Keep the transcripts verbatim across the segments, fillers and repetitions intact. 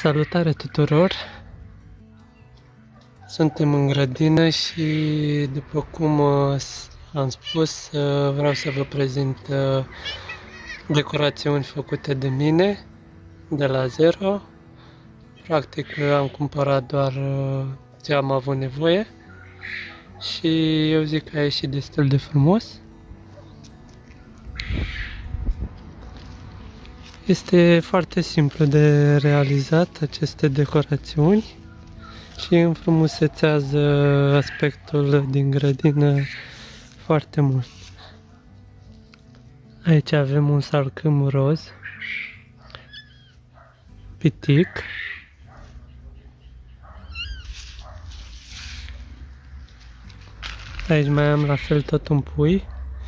Salutare tuturor! Suntem în grădină și, după cum am spus, vreau să vă prezint decorațiuni făcute de mine, de la zero. Practic am cumpărat doar ce am avut nevoie și eu zic că a ieșit destul de frumos. Este foarte simplu de realizat aceste decorațiuni și înfrumusețează aspectul din grădină foarte mult. Aici avem un salcâm roz, pitic, aici mai am la fel tot un pui.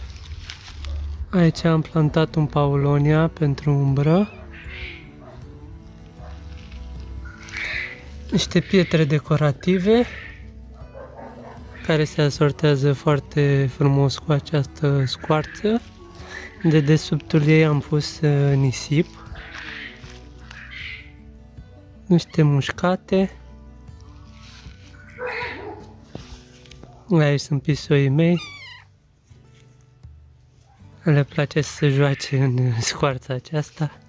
Aici am plantat un paulonia pentru umbră. Niște pietre decorative care se asortează foarte frumos cu această scoarță. De dedesubtul ei am pus nisip. Niște mușcate. Aici sunt pisoii mei. Le place să se joace în scoarța aceasta.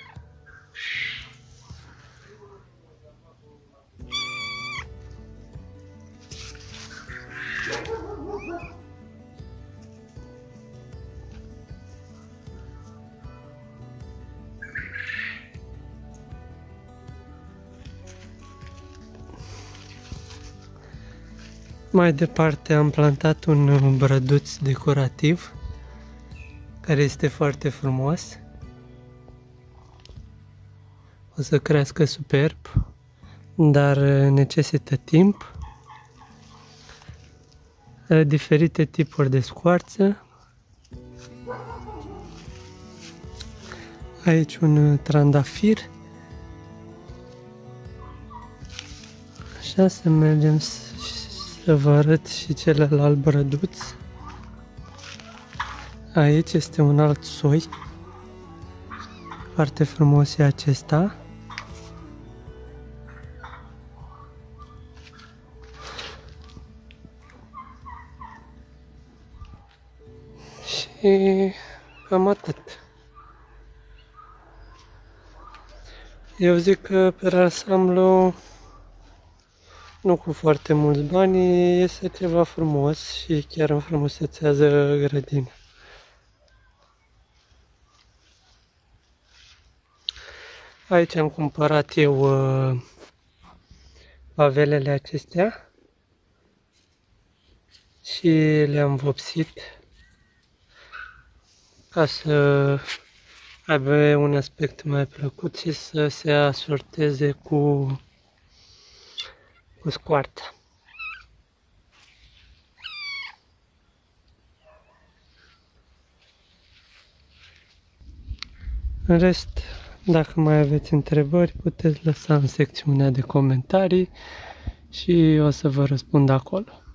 Mai departe am plantat un brăduț decorativ care este foarte frumos. O să crească superb, dar necesită timp. Diferite tipuri de scoarță. Aici un trandafir. Așa, să mergem să vă arăt și celălalt brăduț. Aici este un alt soi. Foarte frumos e acesta. Și cam atât. Eu zic că pe ansamblu, nu cu foarte mulți bani, este ceva frumos și chiar înfrumusețează grădina. Aici am cumpărat eu uh, pavelele acestea și le-am vopsit ca să aibă un aspect mai plăcut și să se asorteze cu, cu scoarța. În rest, dacă mai aveți întrebări, puteți lăsa în secțiunea de comentarii și o să vă răspund acolo.